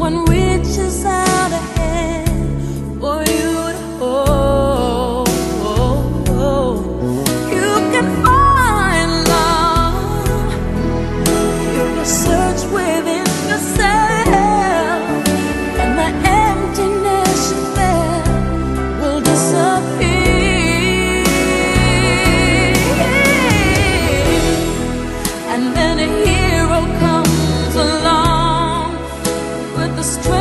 one reaches out a hand for you to hold. You can find love if you search within yourself, and the emptiness you felt will disappear. And then a hero comes along with the strength